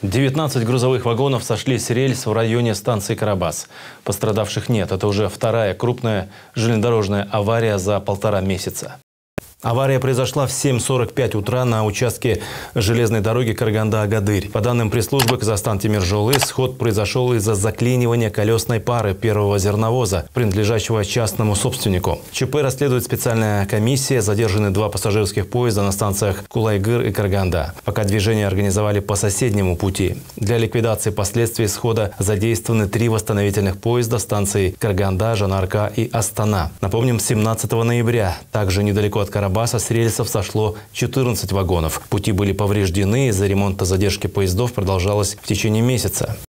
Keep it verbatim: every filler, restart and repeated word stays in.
девятнадцать грузовых вагонов сошли с рельс в районе станции Карабас. Пострадавших нет. Это уже вторая крупная железнодорожная авария за полтора месяца. Авария произошла в семь сорок пять утра на участке железной дороги Караганда-Агадырь. По данным пресс-службы Казахстан-Темиржолы, сход произошел из-за заклинивания колесной пары первого зерновоза, принадлежащего частному собственнику. ЧП расследует специальная комиссия. Задержаны два пассажирских поезда на станциях Кулайгыр и Караганда. Пока движение организовали по соседнему пути. Для ликвидации последствий схода задействованы три восстановительных поезда станций Караганда, Жанарка и Астана. Напомним, семнадцатого ноября, также недалеко от Карабаса, с рельсов сошло четырнадцать вагонов. Пути были повреждены, из-за ремонта задержки поездов продолжалась в течение месяца.